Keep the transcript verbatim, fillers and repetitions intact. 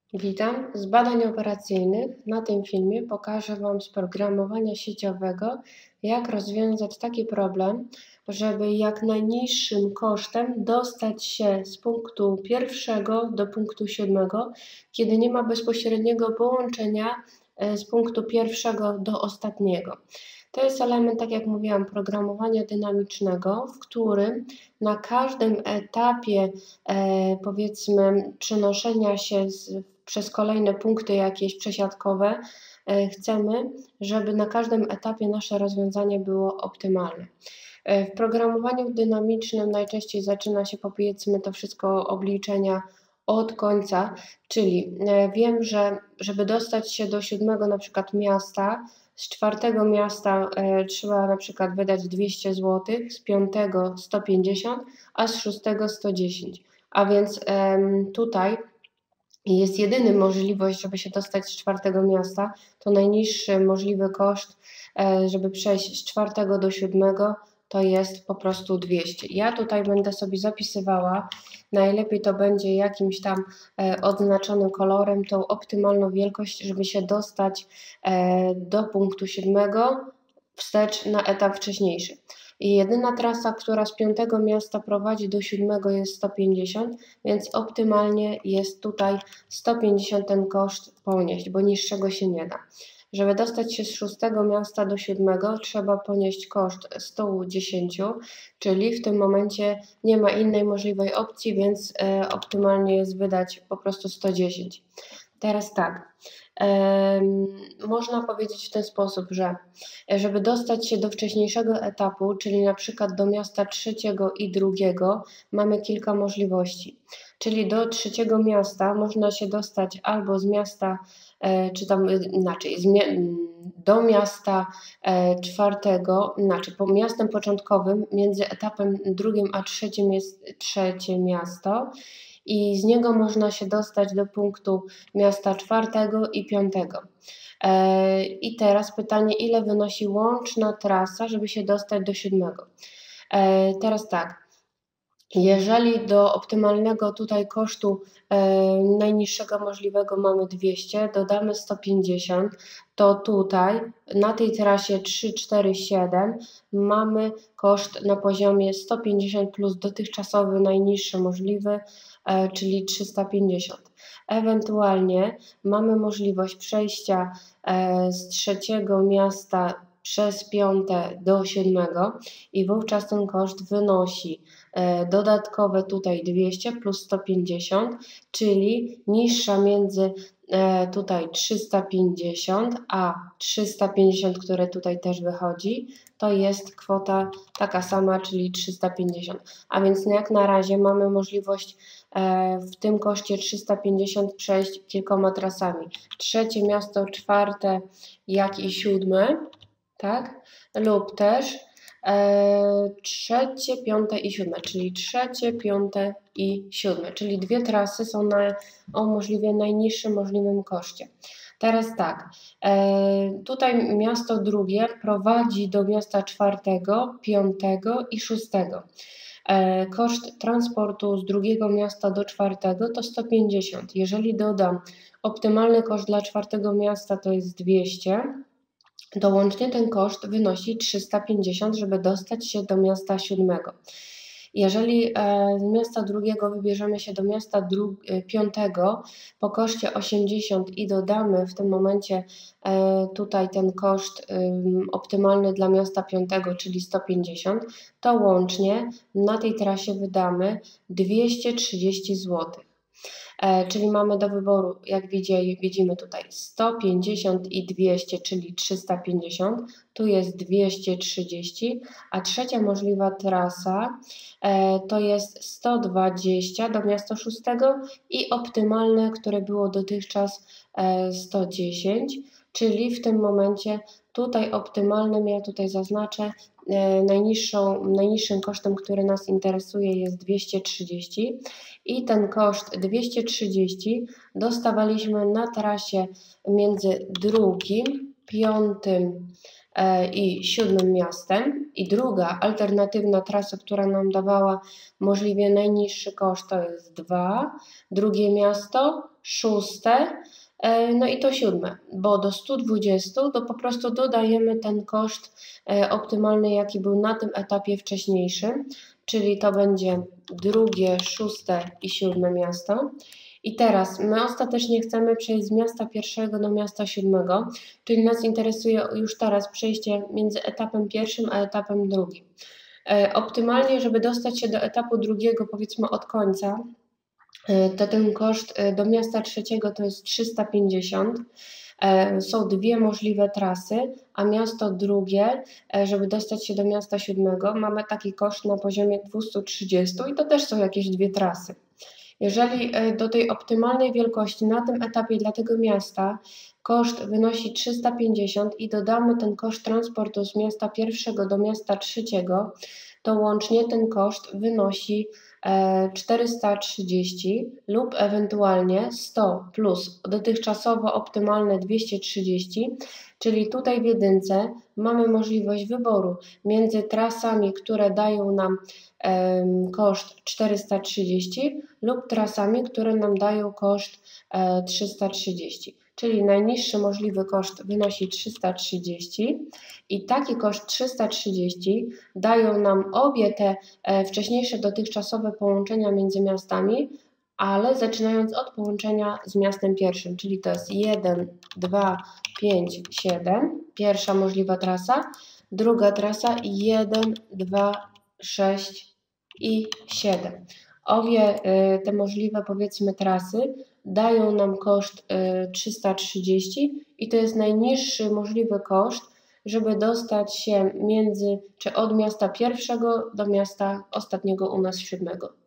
Witam. Z badań operacyjnych na tym filmie pokażę Wam z programowania sieciowego, jak rozwiązać taki problem, żeby jak najniższym kosztem dostać się z punktu pierwszego do punktu siódmego, kiedy nie ma bezpośredniego połączenia e, z punktu pierwszego do ostatniego. To jest element, tak jak mówiłam, programowania dynamicznego, w którym na każdym etapie, e, powiedzmy, przenoszenia się z, przez kolejne punkty jakieś przesiadkowe, e, chcemy, żeby na każdym etapie nasze rozwiązanie było optymalne. E, w programowaniu dynamicznym najczęściej zaczyna się, powiedzmy, to wszystko obliczenia od końca, czyli e, wiem, że żeby dostać się do siódmego na przykład miasta, z czwartego miasta e, trzeba na przykład wydać dwieście złotych, z piątego sto pięćdziesiąt, a z szóstego sto dziesięć. A więc e, tutaj jest jedyna możliwość, żeby się dostać z czwartego miasta, to najniższy możliwy koszt, e, żeby przejść z czwartego do siódmego, to jest po prostu dwieście. Ja tutaj będę sobie zapisywała, najlepiej to będzie jakimś tam e, odznaczonym kolorem, tą optymalną wielkość, żeby się dostać e, do punktu siódmego wstecz na etap wcześniejszy. I jedyna trasa, która z piątego miasta prowadzi do siódmego, jest sto pięćdziesiąt, więc optymalnie jest tutaj sto pięćdziesiąt ten koszt ponieść, bo niższego się nie da. Żeby dostać się z szóstego miasta do siódmego, trzeba ponieść koszt sto dziesięć, czyli w tym momencie nie ma innej możliwej opcji, więc e, optymalnie jest wydać po prostu sto dziesięć. Teraz tak, e, można powiedzieć w ten sposób, że żeby dostać się do wcześniejszego etapu, czyli na przykład do miasta trzeciego i drugiego, mamy kilka możliwości. Czyli do trzeciego miasta można się dostać albo z miasta, e, czy tam inaczej, z mi- do miasta e, czwartego, znaczy po miastem początkowym, między etapem drugim a trzecim jest trzecie miasto i z niego można się dostać do punktu miasta czwartego i piątego. E, I teraz pytanie, ile wynosi łączna trasa, żeby się dostać do siódmego? E, teraz tak, jeżeli do optymalnego tutaj kosztu e, najniższego możliwego mamy dwieście, dodamy sto pięćdziesiąt, to tutaj na tej trasie trzy, cztery, siedem mamy koszt na poziomie sto pięćdziesiąt plus dotychczasowy najniższy możliwy, e, czyli trzysta pięćdziesiąt. Ewentualnie mamy możliwość przejścia e, z trzeciego miasta przez piąte do siódmego i wówczas ten koszt wynosi e, dodatkowe tutaj dwieście plus sto pięćdziesiąt, czyli niższa między e, tutaj trzysta pięćdziesiąt a trzysta pięćdziesiąt, które tutaj też wychodzi, to jest kwota taka sama, czyli trzysta pięćdziesiąt. A więc jak na razie mamy możliwość e, w tym koszcie trzysta pięćdziesiąt przejść kilkoma trasami. Trzecie miasto, czwarte, jak i siódme, tak? Lub też e, trzecie, piąte i siódme, czyli trzecie, piąte i siódme, czyli dwie trasy są na o możliwie najniższym możliwym koszcie. Teraz tak, e, tutaj miasto drugie prowadzi do miasta czwartego, piątego i szóstego. E, koszt transportu z drugiego miasta do czwartego to sto pięćdziesiąt. Jeżeli dodam optymalny koszt dla czwartego miasta, to jest dwieście, to łącznie ten koszt wynosi trzysta pięćdziesiąt, żeby dostać się do miasta siódmego. Jeżeli e, z miasta drugiego wybierzemy się do miasta dru- piątego po koszcie osiemdziesiąt i dodamy w tym momencie e, tutaj ten koszt ym, optymalny dla miasta piątego, czyli sto pięćdziesiąt, to łącznie na tej trasie wydamy dwieście trzydzieści złotych. E, czyli mamy do wyboru, jak widzieli, widzimy tutaj sto pięćdziesiąt i dwieście, czyli trzysta pięćdziesiąt, tu jest dwieście trzydzieści, a trzecia możliwa trasa e, to jest sto dwadzieścia do miasta szóstego i optymalne, które było dotychczas e, sto dziesięć, czyli w tym momencie tutaj optymalnym, ja tutaj zaznaczę, e, najniższą, najniższym kosztem, który nas interesuje, jest dwieście trzydzieści i ten koszt dwieście trzydzieści dostawaliśmy na trasie między drugim, piątym e, i siódmym miastem i druga alternatywna trasa, która nam dawała możliwie najniższy koszt, to jest dwa, drugie miasto szóste, no i to siódme, bo do stu dwudziestu to po prostu dodajemy ten koszt optymalny, jaki był na tym etapie wcześniejszym, czyli to będzie drugie, szóste i siódme miasto. I teraz my ostatecznie chcemy przejść z miasta pierwszego do miasta siódmego, czyli nas interesuje już teraz przejście między etapem pierwszym a etapem drugim. Optymalnie, żeby dostać się do etapu drugiego, powiedzmy od końca, to ten koszt do miasta trzeciego to jest trzysta pięćdziesiąt. Są dwie możliwe trasy, a miasto drugie, żeby dostać się do miasta siódmego, mamy taki koszt na poziomie dwieście trzydzieści i to też są jakieś dwie trasy. Jeżeli do tej optymalnej wielkości na tym etapie dla tego miasta koszt wynosi trzysta pięćdziesiąt i dodamy ten koszt transportu z miasta pierwszego do miasta trzeciego, to łącznie ten koszt wynosi czterysta trzydzieści lub ewentualnie sto plus dotychczasowo optymalne dwieście trzydzieści, czyli tutaj w jedynce mamy możliwość wyboru między trasami, które dają nam um, koszt czterysta trzydzieści lub trasami, które nam dają koszt e, trzysta trzydzieści. Czyli najniższy możliwy koszt wynosi trzysta trzydzieści i taki koszt trzysta trzydzieści dają nam obie te e, wcześniejsze dotychczasowe połączenia między miastami, ale zaczynając od połączenia z miastem pierwszym, czyli to jest jeden, dwa, pięć, siedem, pierwsza możliwa trasa, druga trasa jeden, dwa, sześć i siedem. Obie y, te możliwe, powiedzmy, trasy dają nam koszt y, trzysta trzydzieści i to jest najniższy możliwy koszt, żeby dostać się między, czy od miasta pierwszego do miasta ostatniego u nas siódmego.